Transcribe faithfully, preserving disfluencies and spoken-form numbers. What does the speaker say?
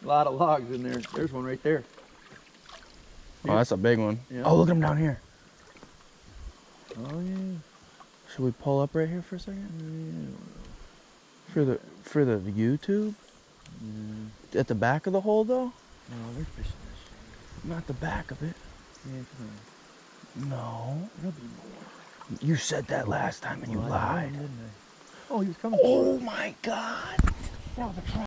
A lot of logs in there. There's one right there. Oh, that's a big one. Yeah. Oh, look at him down here. Oh yeah. Should we pull up right here for a second? Yeah. For the for the YouTube? Yeah. At the back of the hole though? No, they're fishing this. Not the back of it. Yeah, come on. No. There'll be more. You said that last time and you Well, I lied. know, didn't I? Oh, he was coming. Oh my God. That was a